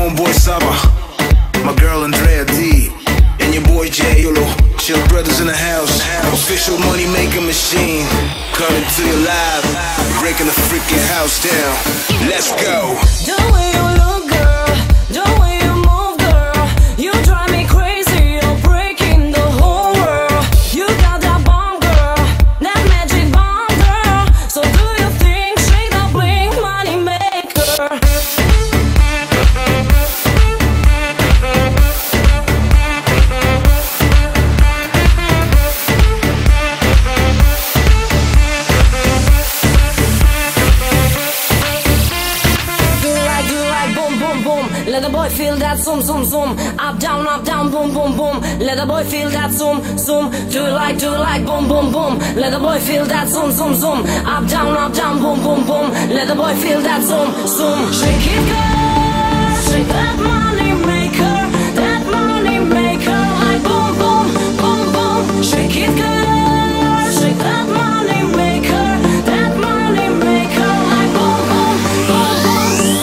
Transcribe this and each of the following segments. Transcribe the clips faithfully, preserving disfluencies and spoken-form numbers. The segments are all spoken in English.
homeboy Saba, my girl Andrea D, and your boy Jay Yolo. Chill brothers in the house, official money making machine, coming to you live, breaking the freaking house down. Let's go. The way you look, girl, the way you move, girl, you drive me crazy. You're breaking the whole world. You got that bomb, girl, that magic bomb, girl. So do your thing, shake that bling, money maker. Let the boy feel that zoom, zoom, zoom. Up, down, up, down, boom, boom, boom. Let the boy feel that zoom, zoom. Do it like, do it like, boom, boom, boom. Let the boy feel that zoom, zoom, zoom. Up, down, up, down, boom, boom, boom. Let the boy feel that zoom, zoom. Shake it, girl. Shake that money maker. That money maker. Like boom, boom, boom, boom. Shake it, girl. Shake that money maker. That money maker. Like boom, boom, boom, boom.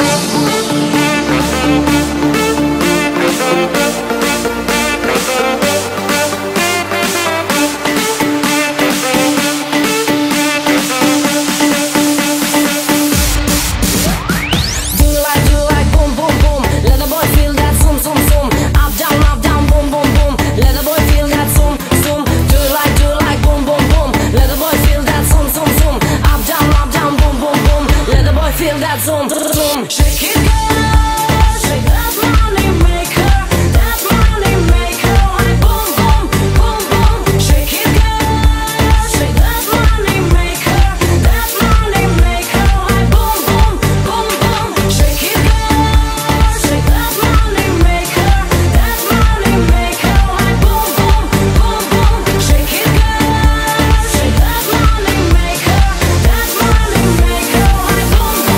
Feel that zoom, zoom. Shake it, girl. Shake that money maker. That money maker. Like boom, boom, boom, boom. Shake it, girl. Shake that money maker. That money maker. Like boom, boom, boom, boom. Shake it, girl. Shake that money maker. That money maker. Like boom, boom, boom, boom. Shake it, girl. Shake that money maker. That money maker. Like boom, boom.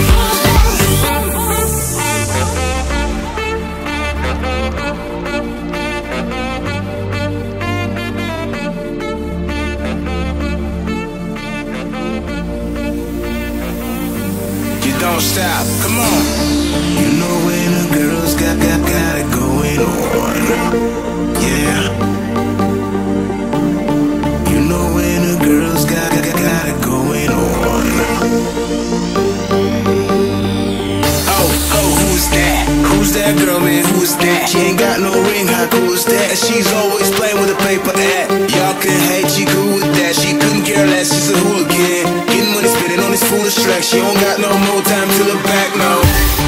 You don't stop, come on. You know when a girl's got, got, got it going on. Yeah. You know when a girl's got, got, got it going on. Oh, oh, who's that? Who's that girl, man? Who's that? She ain't got no ring, how cool is that? And she's always playing with a paper ad. Y'all can hate, she cool with that. She couldn't care less, she's a hooligan. Getting money, spending on this foolish track. She don't got no more time to look back, no.